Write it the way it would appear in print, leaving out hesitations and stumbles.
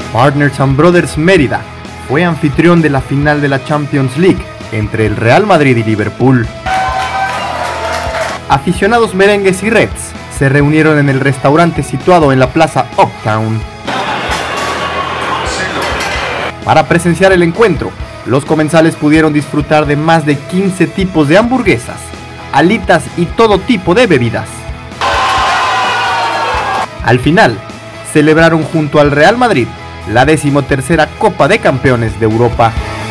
Partners and Brothers Mérida fue anfitrión de la final de la Champions League entre el Real Madrid y Liverpool. Aficionados merengues y reds se reunieron en el restaurante situado en la plaza Uptown. Para presenciar el encuentro, los comensales pudieron disfrutar de más de 15 tipos de hamburguesas, alitas y todo tipo de bebidas. Al final, celebraron junto al Real Madrid la 13ª Copa de Campeones de Europa.